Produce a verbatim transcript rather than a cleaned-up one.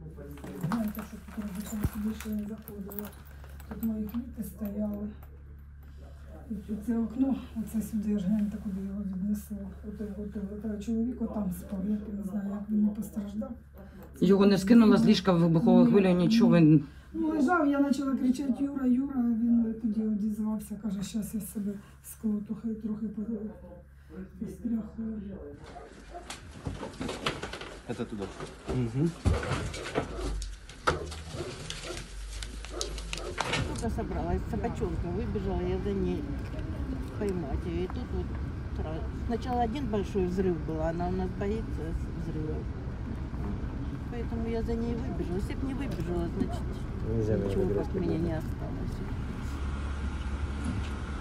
Знаєте, що тут робиться, більше не заходила. Тут мої квіти стояли. І це окно, оце сюди, я ж гляньте, куди його віднесло. Ото, ото, ото чоловік отам спав, я не знаю, як він не постраждав. Його не скинуло з ліжка вибуховою хвилею, нічого. Він... Ну, лежав, я почала кричати Юра, Юра, він тоді одізвався, каже, зараз я себе скло трохи, трохи постряхую. Это туда. Угу. Только собралась, собачонка выбежала, я за ней поймать ее. И тут вот сразу. Сначала один большой взрыв был, она у нас боится взрывов. Поэтому я за ней выбежала. Если бы не выбежала, значит, Нельзя ничего было от меня не осталось.